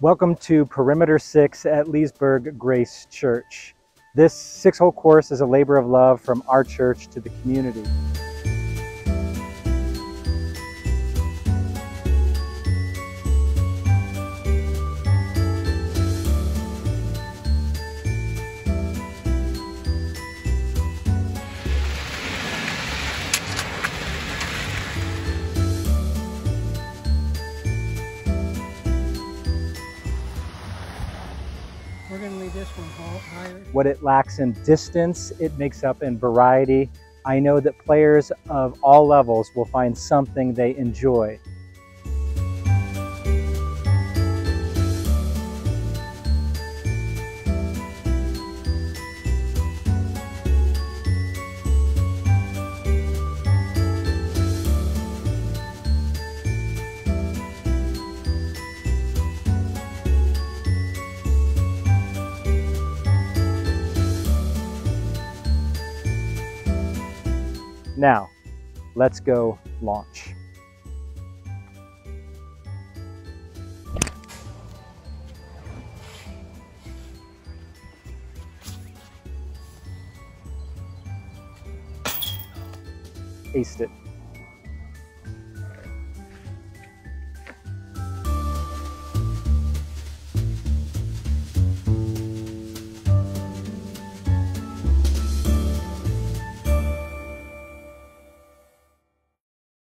Welcome to Perimeter 6 at Leesburg Grace Church. This 6-hole course is a labor of love from our church to the community. We're going to leave this one higher. What it lacks in distance, it makes up in variety. I know that players of all levels will find something they enjoy. Now, let's go launch. Aced it.